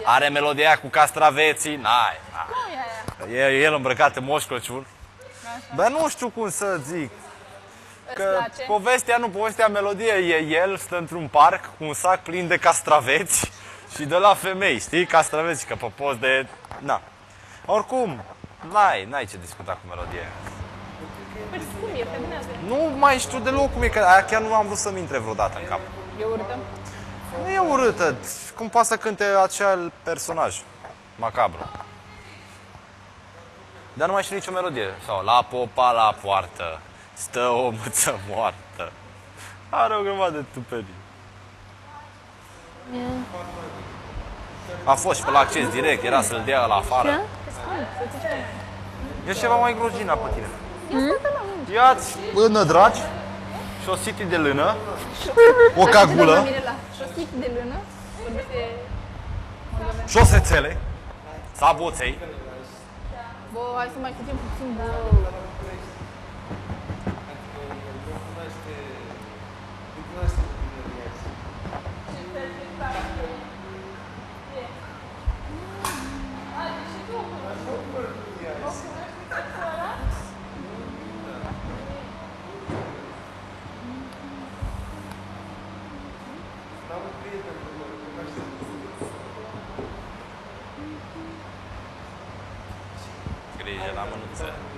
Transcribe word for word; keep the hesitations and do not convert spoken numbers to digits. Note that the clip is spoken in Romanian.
Are melodia cu castraveții? N-ai. Nu e aia. E el îmbrăcat în Moș Crăciun. Dar nu știu cum să zic. Că povestea, nu, povestea melodie e el stă într-un parc cu un sac plin de castraveți și de la femei, știi? Castraveți, că pe post de... Na. Oricum, n-ai, n-ai ce discuta cu melodie. Păi cum e? Feminează. Nu mai știu deloc cum e, că aia chiar nu am vrut să-mi intre vreodată în cap. E urâtă? Nu e urâtă, cum poate să cânte acel personaj macabru. Dar nu mai știu nicio melodie. Sau la popa la poartă stă o mâță moartă. Are o grămadă de tuperii. A fost și pe la Acces Direct, era să-l dea la afară. E ceva mai grojina pe tine. Ia-ți până dragi și o city de lână, o cagulă, Și o city de lână, șosețele, saboței. bă, hai să mai citim puțin, bă. Grijă la mânuță.